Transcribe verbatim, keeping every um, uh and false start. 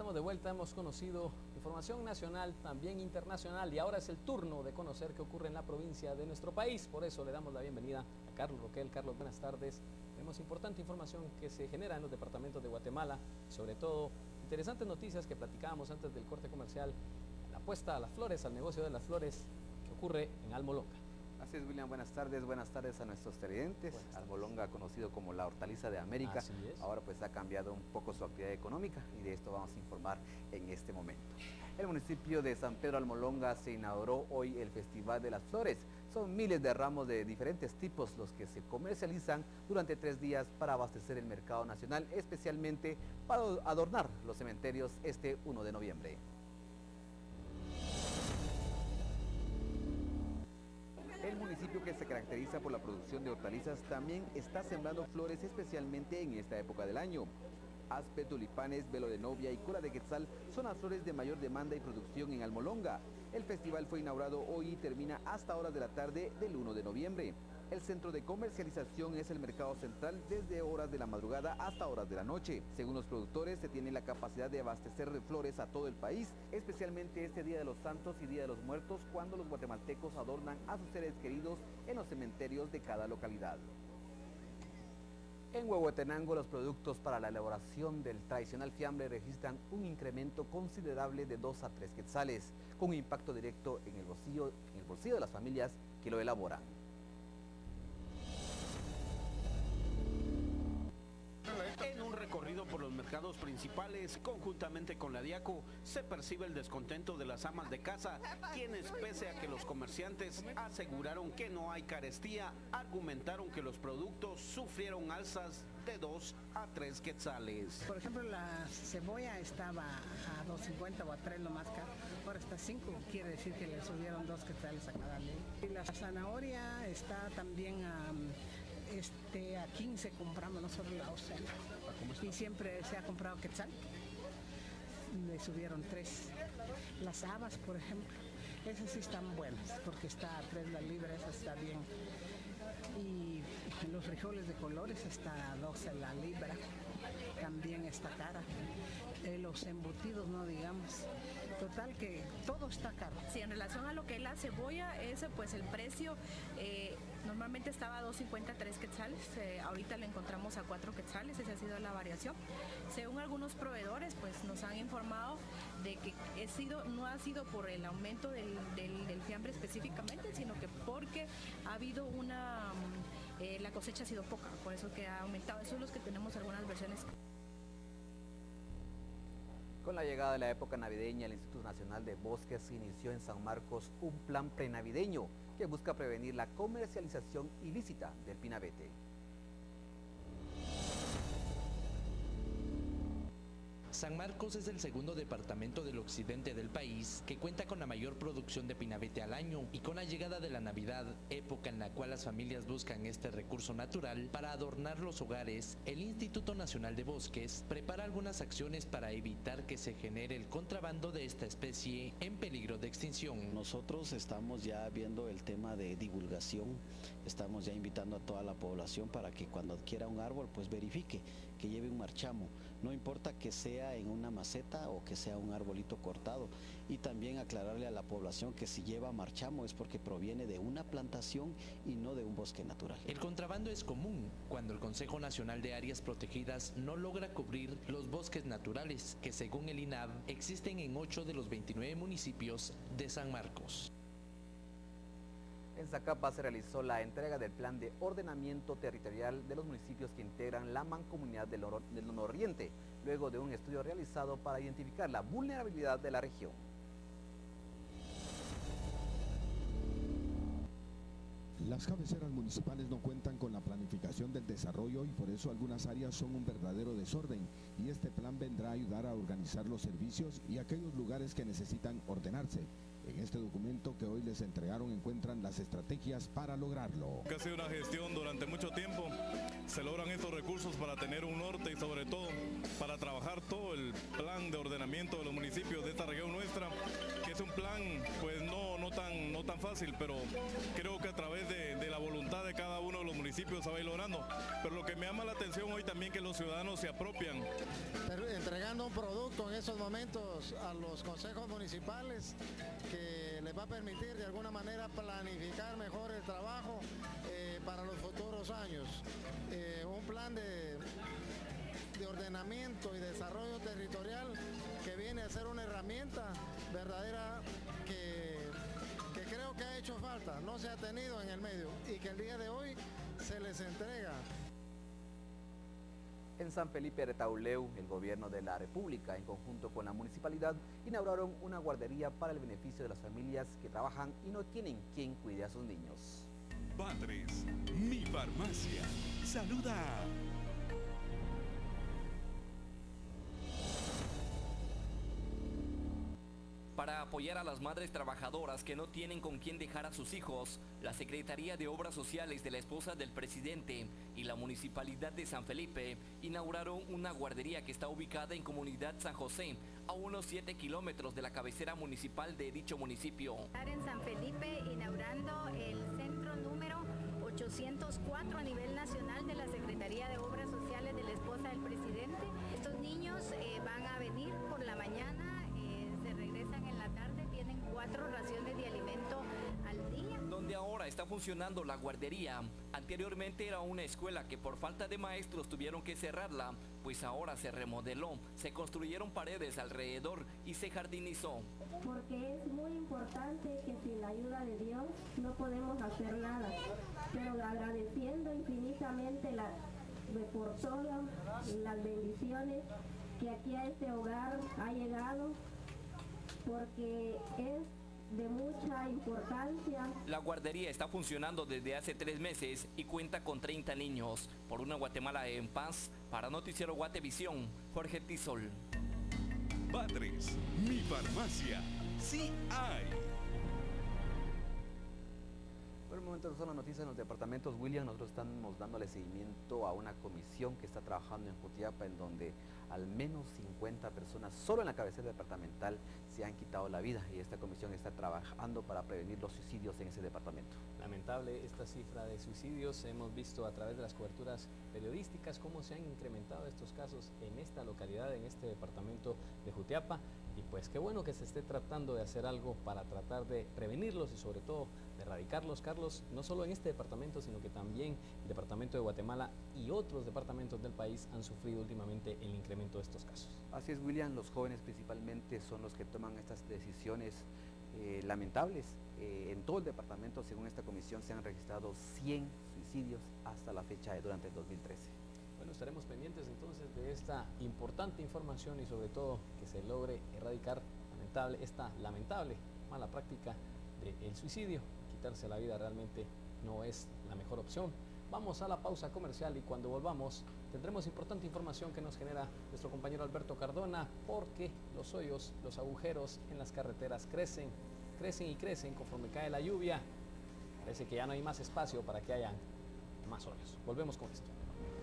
estamos de vuelta, hemos conocido información nacional, también internacional, y ahora es el turno de conocer qué ocurre en la provincia de nuestro país. Por eso le damos la bienvenida a Carlos Roquel. Carlos, buenas tardes. Tenemos importante información que se genera en los departamentos de Guatemala, sobre todo interesantes noticias que platicábamos antes del corte comercial, la apuesta a las flores, al negocio de las flores que ocurre en Almolonga. Así es, William, buenas tardes, buenas tardes a nuestros televidentes. Almolonga, conocido como la hortaliza de América, ahora pues ha cambiado un poco su actividad económica y de esto vamos a informar en este momento. El municipio de San Pedro Almolonga se inauguró hoy el Festival de las Flores. Son miles de ramos de diferentes tipos los que se comercializan durante tres días para abastecer el mercado nacional, especialmente para adornar los cementerios este uno de noviembre. El municipio, que se caracteriza por la producción de hortalizas, también está sembrando flores, especialmente en esta época del año. Aspe, tulipanes, velo de novia y cola de quetzal son las flores de mayor demanda y producción en Almolonga. El festival fue inaugurado hoy y termina hasta horas de la tarde del uno de noviembre. El centro de comercialización es el mercado central desde horas de la madrugada hasta horas de la noche. Según los productores, se tiene la capacidad de abastecer de flores a todo el país, especialmente este Día de los Santos y Día de los Muertos, cuando los guatemaltecos adornan a sus seres queridos en los cementerios de cada localidad. En Huehuetenango, los productos para la elaboración del tradicional fiambre registran un incremento considerable de dos a tres quetzales, con un impacto directo en el bolsillo, en el bolsillo de las familias que lo elaboran. En un recorrido por los mercados principales, conjuntamente con la Diaco, se percibe el descontento de las amas de casa, quienes, pese a que los comerciantes aseguraron que no hay carestía, argumentaron que los productos sufrieron alzas de dos a tres quetzales. Por ejemplo, la cebolla estaba a dos cincuenta o a tres lo más caro, ahora está a cinco, quiere decir que le subieron dos quetzales a cada ley. Y la zanahoria está también a... Este, a quince compramos nosotros la ocena y siempre se ha comprado quetzal, le subieron tres. Las habas, por ejemplo, esas sí están buenas porque está a tres la libra, esa está bien. Y los frijoles de colores está a doce la libra, también está cara. Eh, los embutidos, no digamos. Total que todo está caro. Sí, en relación a lo que es la cebolla, ese pues el precio eh, normalmente estaba a dos cincuenta, tres quetzales, eh, ahorita le encontramos a cuatro quetzales, esa ha sido la variación. Según algunos proveedores, pues nos han informado de que he sido, no ha sido por el aumento del, del, del fiambre específicamente, sino que porque ha habido una, eh, la cosecha ha sido poca, por eso que ha aumentado. Eso es los que tenemos algunas versiones. Con la llegada de la época navideña, el Instituto Nacional de Bosques inició en San Marcos un plan prenavideño que busca prevenir la comercialización ilícita del pinabete. San Marcos es el segundo departamento del occidente del país que cuenta con la mayor producción de pinabete al año, y con la llegada de la Navidad, época en la cual las familias buscan este recurso natural para adornar los hogares, el Instituto Nacional de Bosques prepara algunas acciones para evitar que se genere el contrabando de esta especie en peligro de extinción. Nosotros estamos ya viendo el tema de divulgación, estamos ya invitando a toda la población para que cuando adquiera un árbol pues verifique que lleve un marchamo, no importa que sea en una maceta o que sea un arbolito cortado, y también aclararle a la población que si lleva marchamo es porque proviene de una plantación y no de un bosque natural. El contrabando es común cuando el Consejo Nacional de Áreas Protegidas no logra cubrir los bosques naturales, que según el I N A V existen en ocho de los veintinueve municipios de San Marcos. En Zacapa se realizó la entrega del plan de ordenamiento territorial de los municipios que integran la mancomunidad del, Nor del Nororiente, luego de un estudio realizado para identificar la vulnerabilidad de la región. Las cabeceras municipales no cuentan con la planificación del desarrollo y por eso algunas áreas son un verdadero desorden, y este plan vendrá a ayudar a organizar los servicios y aquellos lugares que necesitan ordenarse. En este documento que hoy les entregaron encuentran las estrategias para lograrlo. Que ha sido una gestión durante mucho tiempo, se logran estos recursos para tener un norte y sobre todo para trabajar todo el plan de ordenamiento de los municipios de esta región nuestra, que es un plan pues no, no, tan, no tan fácil, pero creo que a través de, de la voluntad de cada uno de los municipios municipio se va a ir logrando. Pero lo que me llama la atención hoy también que los ciudadanos se apropian. Entregando un producto en esos momentos a los consejos municipales que les va a permitir de alguna manera planificar mejor el trabajo eh, para los futuros años. Eh, un plan de, de ordenamiento y desarrollo territorial que viene a ser una herramienta verdadera que, que creo que ha hecho falta, no se ha tenido en el medio y que el día de hoy se les entrega. En San Felipe de Tauleu, el gobierno de la República, en conjunto con la municipalidad, inauguraron una guardería para el beneficio de las familias que trabajan y no tienen quien cuide a sus niños. Padres, mi farmacia, saluda. Para apoyar a las madres trabajadoras que no tienen con quién dejar a sus hijos, la Secretaría de Obras Sociales de la esposa del presidente y la Municipalidad de San Felipe inauguraron una guardería que está ubicada en Comunidad San José, a unos siete kilómetros de la cabecera municipal de dicho municipio. En San Felipe, inaugurando el centro número ochocientos cuatro a nivel nacional de la Secretaría de Obras Sociales de la esposa del presidente. Estos niños eh, van a venir por la mañana, regresan en la tarde, tienen cuatro raciones de alimento al día. Donde ahora está funcionando la guardería, anteriormente era una escuela que por falta de maestros tuvieron que cerrarla, pues ahora se remodeló, se construyeron paredes alrededor y se jardinizó. Porque es muy importante que sin la ayuda de Dios no podemos hacer nada, pero agradeciendo infinitamente la, por todo las bendiciones que aquí a este hogar ha llegado, porque es de mucha importancia. La guardería está funcionando desde hace tres meses y cuenta con treinta niños. Por una Guatemala en paz, para Noticiero Guatevisión, Jorge Tisol. Padres, mi farmacia, sí hay. Por el momento son las noticias en los departamentos. William, nosotros estamos dándole seguimiento a una comisión que está trabajando en Jutiapa, en donde al menos cincuenta personas solo en la cabecera departamental se han quitado la vida, y esta comisión está trabajando para prevenir los suicidios en ese departamento. Lamentable esta cifra de suicidios. Hemos visto a través de las coberturas periodísticas cómo se han incrementado estos casos en esta localidad, en este departamento de Jutiapa, y pues qué bueno que se esté tratando de hacer algo para tratar de prevenirlos y sobre todo de erradicarlos, Carlos, no solo en este departamento, sino que también el departamento de Guatemala y otros departamentos del país han sufrido últimamente el incremento de estos casos. Así es, William, los jóvenes principalmente son los que toman estas decisiones eh, lamentables. Eh, en todo el departamento, según esta comisión, se han registrado cien suicidios hasta la fecha de durante el dos mil trece. Bueno, estaremos pendientes entonces de esta importante información y sobre todo que se logre erradicar lamentable, esta lamentable mala práctica del suicidio. Quitarse la vida realmente no es la mejor opción. Vamos a la pausa comercial y cuando volvamos tendremos importante información que nos genera nuestro compañero Alberto Cardona, porque los hoyos, los agujeros en las carreteras crecen, crecen y crecen conforme cae la lluvia. Parece que ya no hay más espacio para que haya más hoyos. Volvemos con esto.